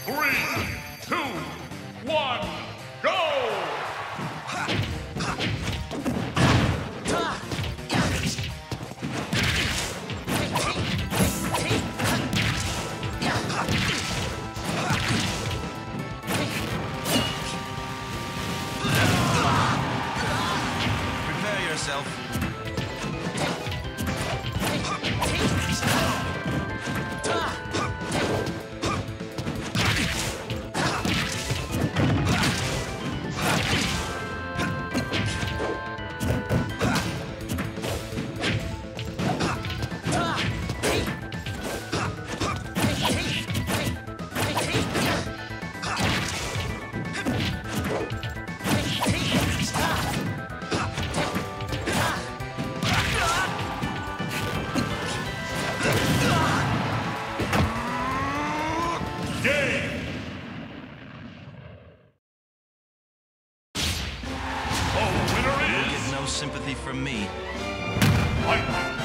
Three, two, one, go! Prepare yourself. Game! The winner You'll is... get no sympathy from me. Fight!